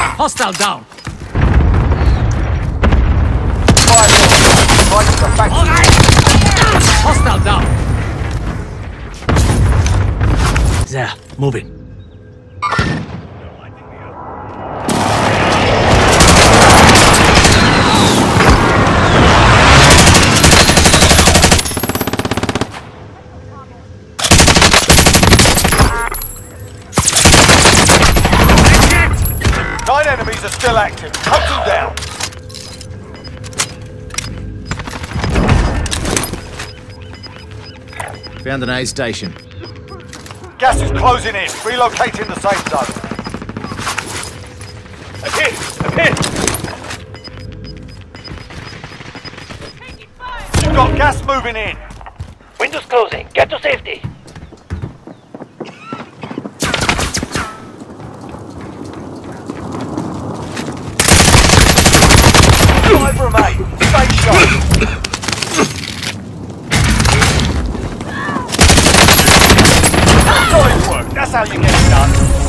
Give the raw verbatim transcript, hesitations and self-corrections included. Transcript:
Hostile down. Hostile down. There, moving. Nine enemies are still active. Hunt them down. Found an aid station. Gas is closing in. Relocating the safe zone. I'm hit! I'm hit! You've got gas moving in. Windows closing. Get to safety. Five remain. Stay sharp. Solid work. That's how you get it done.